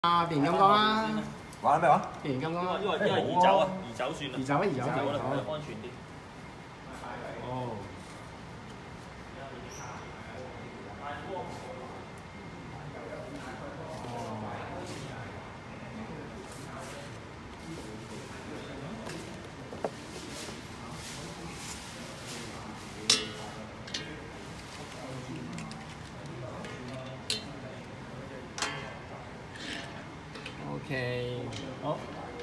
啊，變形金剛啦， 玩咩話？ 變形金剛啦， 因為移走啊，移走算啦。 移走啊，移走啦， 好。 安全啲。 哦。OK， 好。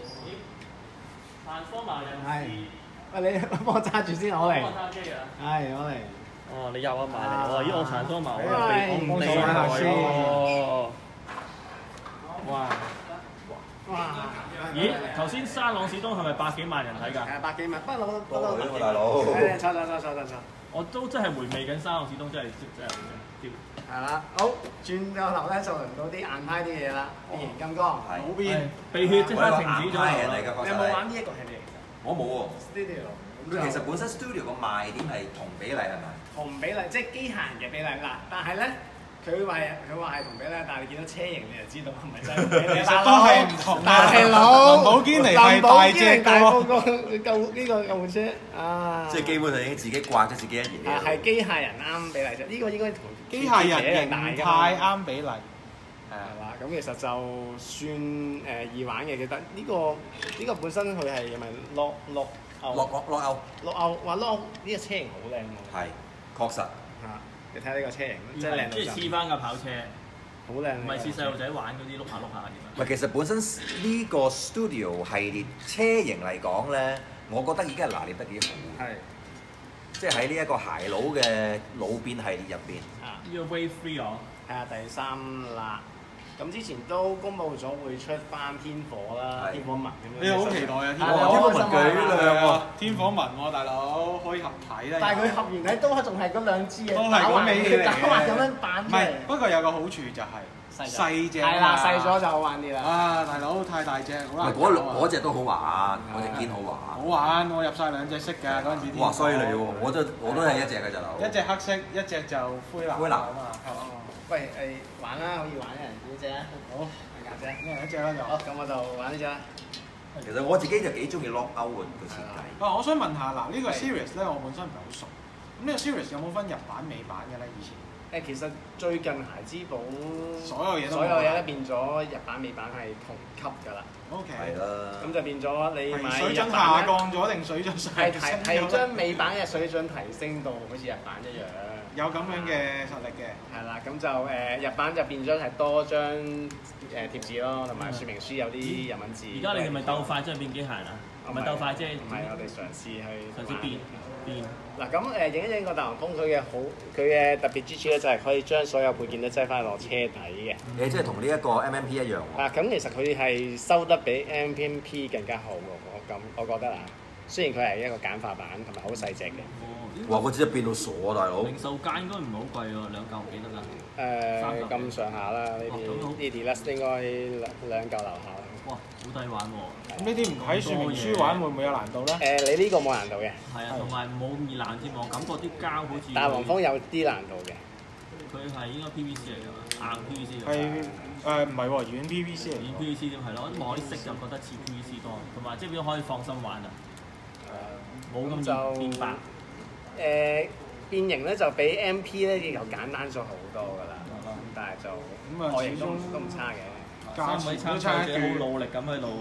Transformer 人係，喂你幫我揸住先，我嚟。 幫我揸機啊！ 係，我嚟。 哦，你入一埋嚟，咦我 Transformer 我厲害喎！哇！ 哇！ 咦？頭先沙朗史東係咪百幾萬人睇㗎？ 係百幾萬，不嬲不多嬲。 喎大佬。 坐。 我都真係回味緊沙朗史東，真係屌。 係啦，好，轉個頭咧就輪到啲硬派啲嘅嘢啦，變形金剛。 係。 冇變。 鼻血即刻停止咗人嚟㗎， 你有冇玩呢一個系列？ 我冇喎。 Studio。 佢其實本身 Studio 個賣點係同比例係咪？ 同比例即係機械人嘅比例嗱，但係咧佢話係同比例，但係你見到車型你就知道係咪真係比例？ 其實都係唔同。 大佬， 林寶堅尼係大隻大過個救護車啊！ 即係基本上已經自己掛咗自己一嘢。 係機械人啱比例啫，呢個應該同機械人形態啱比例。 係啦，咁其實就算易玩嘅，記得呢個本身佢係咪落歐？落歐，哇！呢個車型好靚喎。 係，確實。 嚇！你睇下呢個車型，真係靚到即係黐翻架跑車， 好靚。 唔係似細路仔玩嗰啲碌下碌下嘅。 唔係，其實本身呢個 Studio 系列車型嚟講咧，我覺得已經係拿捏得幾好。 係。 即係喺呢一個鞋佬嘅老變系列入邊。 啊！ 呢個 Wave 3哦。 係啊，第3啦。咁之前都公佈咗會出翻天火啦，天火文咁樣。 你好期待啊！ 天火文幾靚喎！ 天火文喎，大佬可以合體啦。 但係佢合完體都仲係嗰兩支嘅， 都係嗰味嚟嘅。 打橫咁樣扮出嚟。 唔係，不過有個好處就係細隻。 係啦，細咗就好玩啲啦。 啊，大佬太大隻，好難。 嗰隻都好玩，嗰隻堅好玩。 好玩，我入晒2隻色㗎嗰陣時。 哇！犀利喎！我都係一隻㗎咋佬。 一隻黑色，一隻就灰藍啊嘛。 喂，玩啦，可以玩嘅，呢隻啊，好，架啫， 一隻啦就。 好，咁我就玩呢隻啦。 其實我自己就幾中意 Lock Out 個設計。 我想問下嗱，呢個 series 咧，我本身唔係好熟。咁呢個 series 有冇分日版、美版嘅咧？以前？ 其實最近孩之寶所有嘢都變咗日版、美版係同級㗎啦。 OK。 係啦。 咁就變咗你買水準下降咗定水準上升咗？ 係將美版嘅水準提升到好似日版一樣。 有咁樣嘅實力嘅。 係啦，咁就日版就變咗係多張貼紙咯，同埋說明書有啲日文字。 而家你哋咪鬥快，真係變機械人啊？唔係鬥快，即係唔係我哋嘗試去變。 嗱咁影一影個大黃蜂佢嘅特別之處咧，就係可以將所有配件都擠翻落車底嘅。 你即係同呢一個 MMP 一樣喎。 咁其實佢係收得比 MMP 更加好喎，我覺得啊。雖然佢係一個簡化版，同埋好細隻嘅。 哇！嗰隻變到傻啊，大佬！ 零售價應該唔係好貴喎，2嚿幾得㗎？ 咁上下啦，呢啲 Deluxe 應該2嚿樓下啦。 哇！好抵玩喎！ 咁呢啲唔喺說明書玩會唔會有難度咧？ 你呢個冇難度嘅。 係啊，同埋冇咁易爛添，我感覺啲膠好似。 大黃蜂有啲難度嘅。 佢係應該 PVC 嚟㗎嘛，硬 PVC 嚟。 係唔係喎？軟 PVC 嚟。 軟 PVC 點係咯？望啲色就覺得似 PVC 多，同埋即係變咗可以放心玩啊！冇咁易變白。 變形咧就比 MP 咧又簡單咗好多㗎啦，咁但係就外形都唔差嘅。 3位參賽者好努力咁喺度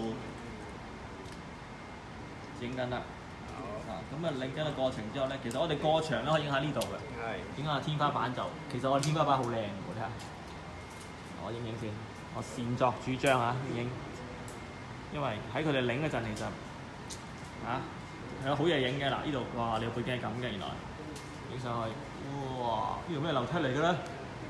整緊啦。咁啊，領緊嘅過程之後咧，其實我哋過場咧可以影下呢度嘅。係。影下天花板就，其實我哋天花板好靚喎，睇下。我影先，我擅作主張啊，影。因為喺佢哋領嗰陣其實係好嘢影嘅嗱，呢度哇，你個背景係咁嘅原來。影上去，哇！呢度咩樓梯嚟嘅咧？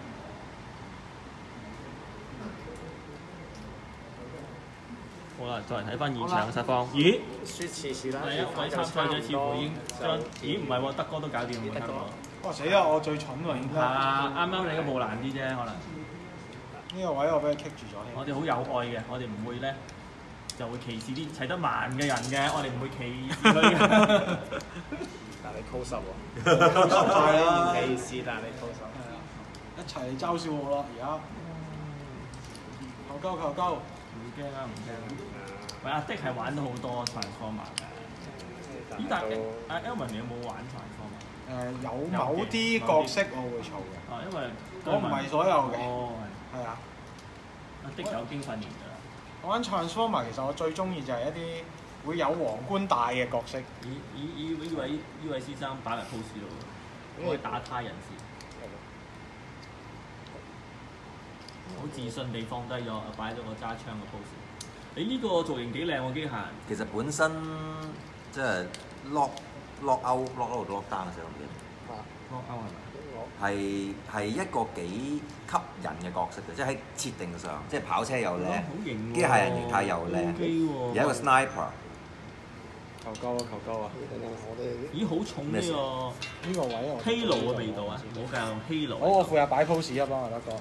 好啦，再嚟睇翻現場嘅實況。咦？ 説時遲啦。 第一位參賽者似乎已經將，咦唔係喎，德哥都搞掂喎，德哥。 哇死啦！我最蠢喎，應該。 啱啱你個冇難啲啫，可能。 呢個位我俾佢棘住咗添。 我哋好有愛嘅，我哋唔會咧就會歧視啲砌得慢嘅人嘅，我哋唔會歧視佢嘅。 但你 close 喎，係啦，唔歧視，但你 close 係啊，一齊嚟嘲笑我咯，而家。 求救！ 唔驚啦，唔驚啦。喂，阿的係玩咗好多 Transformer 㗎。咦？但係阿 Elvin 你有冇玩 Transformer？ 有某啲角色我會儲嘅。 因為我唔係所有嘅。 哦， 係啊。 阿的有經訓練㗎啦。 我玩 Transformer 其實我最中意就係一啲會有皇冠帶嘅角色。 呢位先生擺埋 pose 度，可以打他人士。好自信地放低咗，擺咗個揸槍嘅 pose。你呢個造型幾靚喎，機械人。 其實本身即係 lock down 嘅時候，我唔記得。 lock out 係咪？ 係一個幾吸引嘅角色嘅，即係喺設定上，即係跑車又靚， 好型喎， 機械人形態又靚，有一個 sniper。 求救啊！ 咦，好重呢個呢個位我 Halo 嘅味道啊！冇計用 Halo。 好，我負責擺 pose 啊，幫我得個。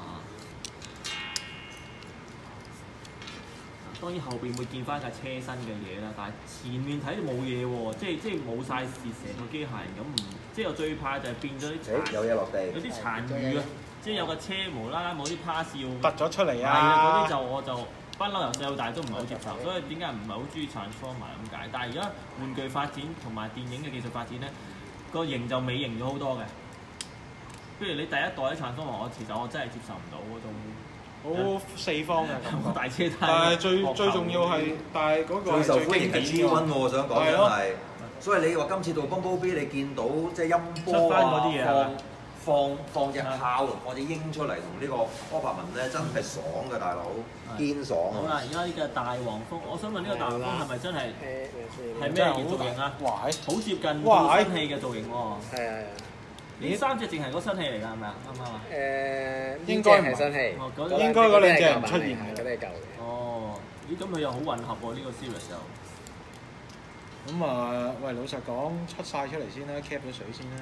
當然後邊會見翻架車身嘅嘢啦，但係前面睇冇嘢喎，即係冇晒蝕成個機械人咁，即係我最怕就係變咗啲有嘢落地， 有啲殘餘啊！即係有個車無啦啦冇啲 pass 要突咗出嚟啊！ 係啊，嗰啲就我就不嬲由細到大都唔係好接受，所以點解唔係好中意 Transformer 咁解？但係而家玩具發展同埋電影嘅技術發展咧，個型就美型咗好多嘅。譬如你第一代啲 Transformer，其實我真係接受唔到嗰種。 好四方嘅感覺， 大車但係最重要係，但係嗰個最受歡迎係 G1 喎，我想講真係。所以你話今次到 Bumblebee，你見到即係音波啊，放隻炮同放隻鷹出嚟同呢個柯柏文咧，真係爽嘅大佬，堅爽啊！ 好啦，而家呢個大黃蜂，我想問呢個大黃蜂係咪真係係咩嘢造型啊？好接近新戲嘅造型喎。係啊。呢三隻淨係嗰新戲嚟㗎，係咪啊？啱唔啱啊？ 應該係新戲， 應該嗰兩隻唔出現嘅， 嗰啲係舊嘅。 哦，咦，咁佢又好混合喎，呢個 series 又。 咁啊，喂，老實講，出晒出嚟先啦 ，cap 咗水先啦。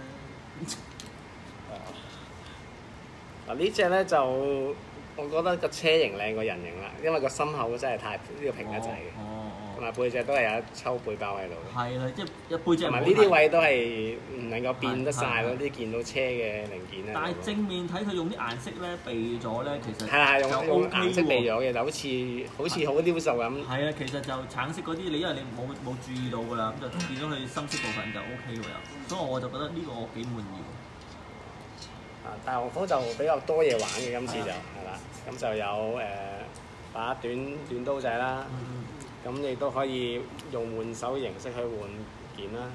嗱呢隻咧就，我覺得個車型靚過人形啦，因為個心口真係太呢個平得滯嘅。同埋背脊都係有一抽背包喺度。 係啦，即係背脊。 同埋呢啲位都係唔能夠變得晒咯，啲見到車嘅零件咧。 但係正面睇佢用啲顏色咧避咗咧，其實係用顏色避咗嘅，就好似好撩手咁。 係啊，其實就橙色嗰啲，你因為你冇注意到㗎啦，咁就變咗佢深色部分就 OK 喎又，所以我就覺得呢個我幾滿意。 大黃蜂就比較多嘢玩嘅，今次就係啦，咁就有把短刀仔啦。咁你都可以用換手形式去換件啦。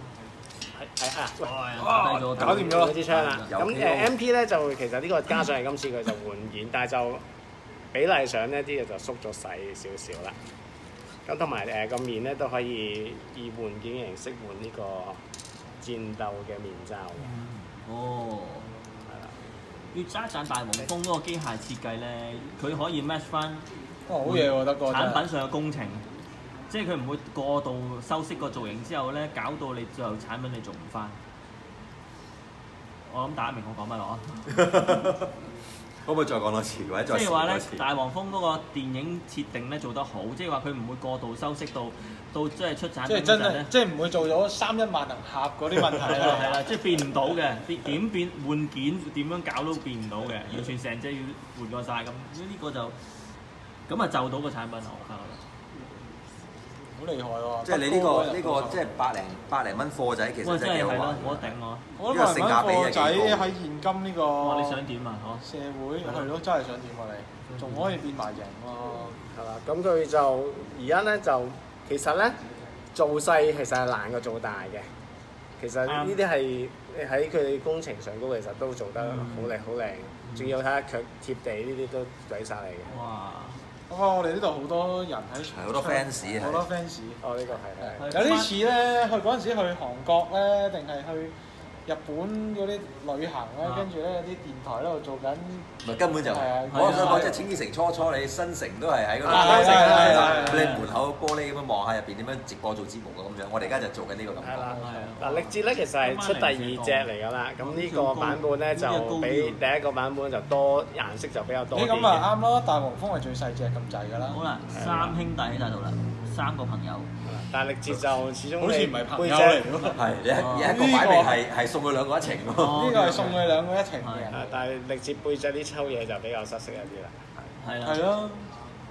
搞掂咗支槍啦。咁MP 咧就其實呢個加上係今次佢就換件，但係就比例上呢啲嘢就縮咗細少少啦。咁同埋個面咧都可以以換件嘅形式換呢個戰鬥嘅面罩嘅。 哦。係啦。要揸一盞大黃蜂嗰個機械設計咧，佢可以 match 翻。 好嘢喎，德哥。 產品上嘅工程。即係佢唔會過度修飾個造型之後咧，搞到你最後產品你做唔翻。我諗大家明我講乜咯？ 可唔可以再講多次？或者再即係話咧，大黃蜂嗰個電影設定咧做得好，即係話佢唔會過度修飾到即係出產品嗰陣咧， 即係唔會做咗3-1萬能俠嗰啲問題啦。 係啦，即係變唔到嘅，點變換件點樣搞都變唔到嘅，完全成隻要換過晒咁。呢個就咁啊就到個產品我覺得。 好厲害喎！ 即係你呢個即係百零蚊貨仔，其實真係幾好玩。 我頂我。 我覺得性價比貨仔喺現今呢個你想點啊？ 社會係咯，真係想點啊你？仲可以變埋型喎。 係啦，咁佢就而家咧就其實咧做細其實係難過做大嘅。其實呢啲係喺佢哋工程上高其實都做得好靚好靚，仲要睇下佢貼地呢啲都抵晒嚟嘅。 哇！ 我哋呢度好多人喺係好多 fans 好多 fans。 哦，呢個係有啲似咧，去嗰陣時去韓國咧，定係去日本嗰啲旅行咧，跟住咧有啲電台喺度做緊。 咪根本就我想講，即係青衣城初你新城都係喺嗰度，你門口玻璃咁樣望下入邊點樣直播做節目嘅咁樣。我哋而家就做緊呢個感覺。 嗱，力捷咧其實係出第2隻嚟㗎啦，咁呢個版本咧就比第一個版本就多顏色就比較多啲。 咁啊啱咯，大黃蜂係最細隻咁滯㗎啦。 好啦，3兄弟喺晒度啦，3個朋友。 但係力捷就始終好似唔係朋友嚟㗎。 係有一個擺明係送佢2個一程喎。 呢個係送佢2個一程嘅。 但係力捷背脊啲抽嘢就比較失色一啲啦。 係啦。 係咯。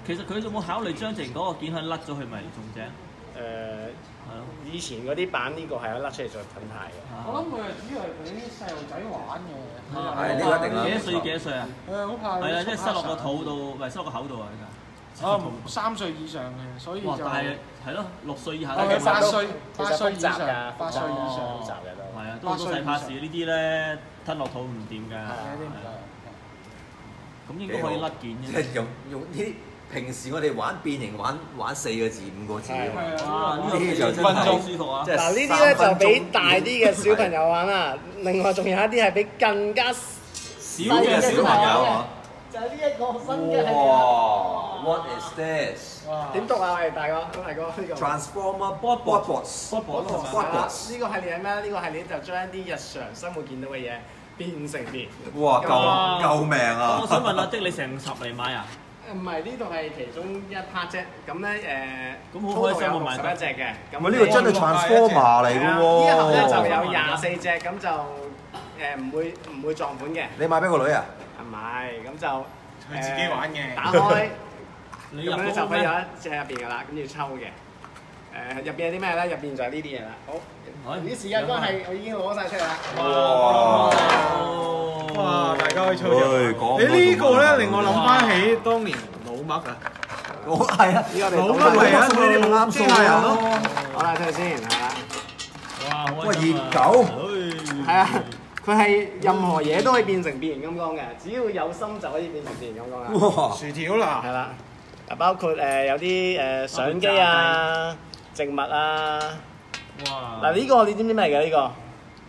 其實佢有冇考慮將成嗰個件可以甩咗去咪仲正？係咯。 以前嗰啲版呢個係可以甩出嚟做盾牌嘅。 我諗佢係主要係俾啲細路仔玩嘅。 係呢個一定啦。 幾多歲？幾多歲啊？ 好怕。 係啊，即係塞落個肚度，唔係塞落個口度啊！呢 3歲以上嘅，所以就但係係咯，6歲以下都8歲以上，8歲以上複雜嘅都。 係啊，都細怕事呢啲咧，吞落肚唔掂㗎。 係啊，啲唔得。 咁應該可以甩件嘅。 即係用啲平時我哋玩變形玩4個字5個字啊嘛。 哇！呢啲就真係好舒服啊！ 嗱呢啲咧就俾大啲嘅小朋友玩啦，另外仲有一啲係俾更加少嘅小朋友啊。 就係呢一個新嘅係哇 ！What is this？ 點讀啊？喂，大哥呢個 Transformer Botbots。 呢個系列係咩？呢個系列就將一啲日常生活見到嘅嘢變成電。 哇！救命啊！ 我想問阿的，你成10嚟買啊？ 唔係呢度係其中一 part 啫。咁咧咁好開心喎買 11隻嘅。 唔係呢個真係 Transformer 嚟嘅喎。 呢一盒咧就有24隻，咁就唔會撞款嘅。 你買俾個女啊？ 唔係，咁就佢自己玩嘅。 打開， 你入咁咧就到咩？ 可以有一隻入邊㗎啦，跟住抽嘅。入邊有啲咩咧？入邊就係呢啲嘢啦。好，由於時間關係，我已經攞晒出嚟啦。 哇！大家可以操作。你呢個咧令我諗翻起當年老麥啊。 係啊， 老麥係啊， 呢啲咪啱數人咯。 好啦，睇下先，係啦。 哇！好喂， 開心啊熱狗。 係啊，佢係任何嘢都可以變成變形金剛嘅，只要有心就可以變成變形金剛啦。 哇！ 薯條啦。 係啦，包括有啲相機啊、植物啊。 哇！ 嗱呢個你知唔知咩嚟嘅呢個？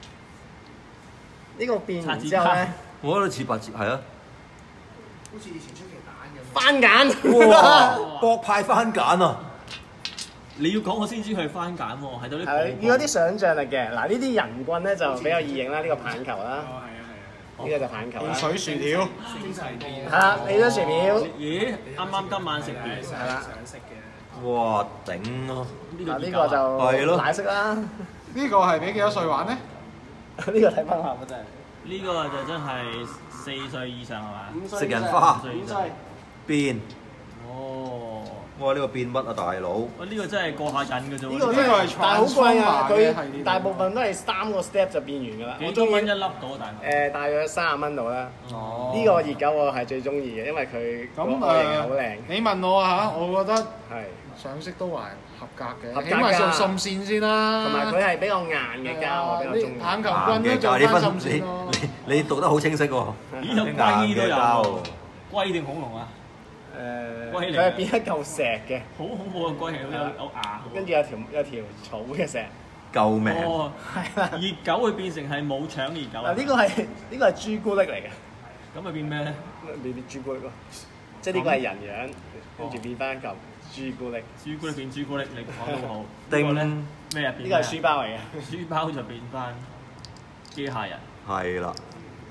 呢個變完之後咧， 我覺得似白切，係啊。 好似以前出奇蛋咁。 番梘。 哇！博派番梘啊！ 你要講我先知佢係番梘喎，係到啲係要有啲想像力嘅。嗱呢啲人棍咧就比較易認啦，呢個棒球啦，呢個就棒球啦。 水薯條。 係啦，你張薯條。 咦？啱啱今晚食完。 係啦。 哇！頂啊！ 嗱呢個就奶色啦。 呢個係俾幾多歲玩咧？ 呢個睇翻下啊真係。 呢個就真係4歲以上係嘛 ？5歲。 食人花。 5歲。 變。 哦。 哇！呢個變乜啊，大佬？ 喂，呢個真係過下癮嘅啫喎。 呢個係但係好貴啊！佢大部分都係3個 step 就變完㗎啦。 幾多蚊一粒到啊？大概？ 大約30蚊度啦。 哦。 呢個熱狗我係最中意嘅，因為佢個外形好靚。 你問我啊嚇，我覺得係上色都還合格嘅， 合格㗎起碼做滲線先啦。 同埋佢係比較硬嘅膠，我比較中意。 棒球棍都做翻滲線咯。 你讀得好清晰喎。 咦？有龜都有。龜定恐龍啊？ 佢係變一嚿石嘅， 好恐怖嘅龜係有牙， 跟住有條草嘅石。 救命！ 哦， 係啦。 熱狗會變成係冇腸熱狗。 嗱呢個係朱古力嚟嘅。 咁咪變咩咧？ 變朱古力咯，即係呢個係人樣，跟住變翻嚿朱古力。 朱古力變朱古力，你講得好。 定咩啊？ 呢個係書包嚟嘅。 書包就變翻機械人。 係啦。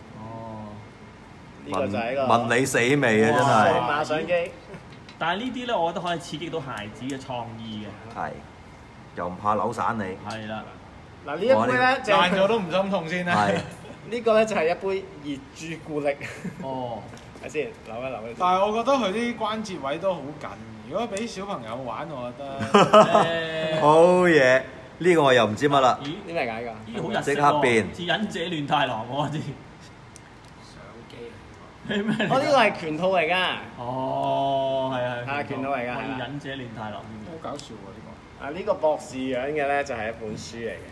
呢個就係一個問你死未啊！真係。 數碼相機。 但係呢啲咧，我覺得可以刺激到孩子嘅創意嘅。 係。又唔怕扭散你。 係啦。 嗱呢一杯咧就爛咗都唔心痛先啦。 係。 呢個咧就係一杯熱朱古力。 哦。 睇先，扭一扭。 但係我覺得佢啲關節位都好緊，如果俾小朋友玩，我覺得。 好嘢！呢個我又唔知乜啦。 咦？ 點解㗎？ 呢個好日式喎， 即刻變似忍者亂太郎喎，知。係咩？ 哦，呢個係拳套嚟㗎。 哦，係啊。 係拳套嚟㗎，係啦。 忍者亂太郎。 好搞笑喎呢個。 呢個博士樣嘅咧就係一本書嚟嘅。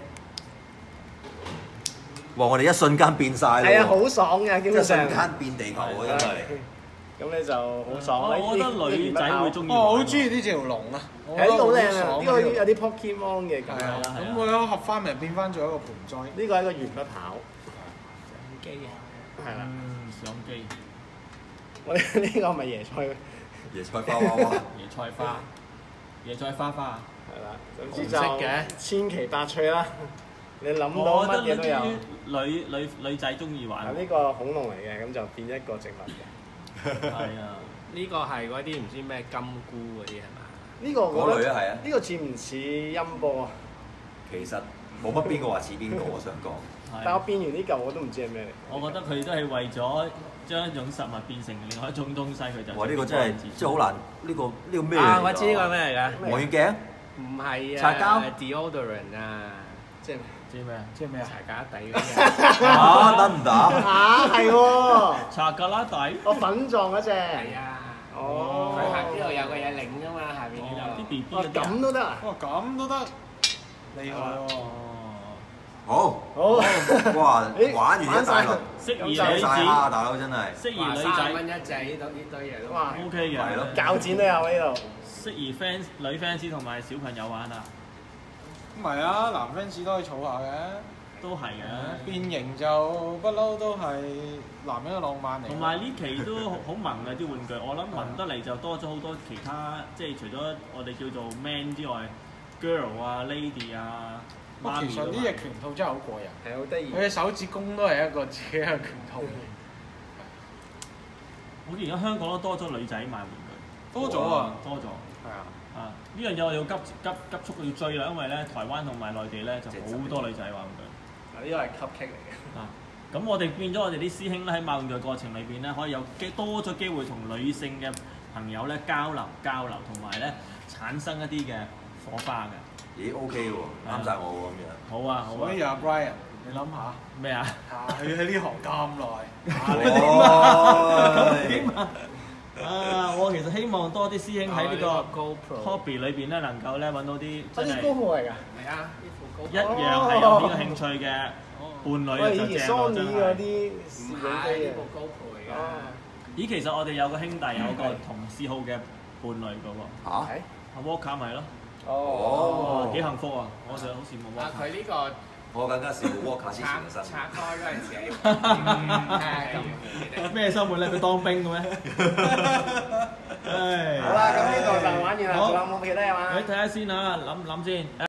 哇！我哋一瞬間變晒啦。 係啊，好爽嘅，基即係本上。 瞬間變地球喎，真係。 咁你就好爽。 我覺得女仔會中意。 我好中意呢條龍啊！ 係呢個好靚啊！呢個有啲 Pokemon 嘅感覺。 咁我有合翻咪變翻做一個盆栽。 呢個係一個鉛筆跑。 相機啊！ 係啦。 相機。 我哋呢個係咪椰菜？ 椰菜花娃娃。 椰菜花。椰菜花花。 係啦，總之就千奇百趣啦。你諗到乜嘢都有。 女仔中意玩。 呢個恐龍嚟嘅，咁就變一個植物嘅。 係啊。 呢個係嗰啲唔知咩金菇嗰啲係嘛？ 呢個我覺得係啊。 呢個似唔似音波啊？ 其實冇乜邊個話似邊個，我想講。 但我變完呢嚿我都唔知係咩嚟。 我覺得佢都係為咗將一種實物變成另外一種東西，佢就哇！呢個真係好難，呢個咩嚟㗎？ 啊！我知呢個咩嚟㗎？ 望遠鏡？ 唔係啊， 擦膠 deodorant 啊， 即係知咩啊？ 即係咩啊？ 茶架底嗰啲啊。 啊，得唔得？ 係喎， 查格拉底。 我粉狀嗰隻。 係啊。 哦。 佢下呢度有個嘢擰㗎嘛，下邊呢度。 啲 B B 哦，咁都得啊？ 哇，咁都得，厲害喎！ 好， 好。 哇！玩完一大輪， 適宜女晒子， 蝦大佬真係。 適宜女 30蚊仔一隻呢度呢堆嘢都。 哇 ，OK 嘅。 係咯鉸剪都有呢度。 適宜 fans 女 fans 同埋小朋友玩啊， 唔係啊，男 fans 都可以儲下嘅。 都係嘅。 變形就不嬲都係男人嘅浪漫嚟。 同埋呢期都好萌嘅啲玩具，我諗萌得嚟就多咗好多其他，即係除咗我哋叫做 man 之外 ，girl 啊、lady 啊、媽咪其實呢隻拳套真係好過癮， 係好得意。 佢嘅手指公都係一個自己嘅拳套。 好似而家香港都多咗女仔買玩具， 多咗啊！ 多咗。 係啊。 啊！呢樣嘢我要急速要追啦，因為咧台灣同埋內地咧就好多女仔玩玩具。 呢個係 cupcake 嚟嘅。 啊！咁我哋變咗我哋啲師兄咧喺買玩具過程裏邊咧，可以有多咗機會同女性嘅朋友咧交流，同埋咧產生一啲嘅火花嘅。 咦 OK 喎，啱晒我喎咁樣。 好啊，好啊。 所以啊 Brian，你諗下咩啊？ 佢喺呢行咁耐， 咁點啊？啊！我其實希望多啲師兄喺呢個 hobby 裏邊咧，能夠咧揾到啲真係呢高號嚟㗎。 係啊，呢副高。 一樣係有呢個興趣嘅伴侶啊， 喂， 就以前正咯，真 Sony 嗰係。 啲唔攝影係呢機部高 Pro 嚟㗎。 咦，其實我哋有個兄弟有個同嗜好嘅伴侶嘅喎， 嚇？ 阿 Walker 咪咯， 哦幾幸福啊！我就好羨慕啊， Walker。 佢呢個我更加羨慕 Walker 之前嘅生活。 拆開嗰陣時係咩生活咧？佢當兵嘅咩？唉。 好啦，咁呢個就玩完啦， 好仲有冇其他嘢玩啊？ 你睇下先啊，諗先。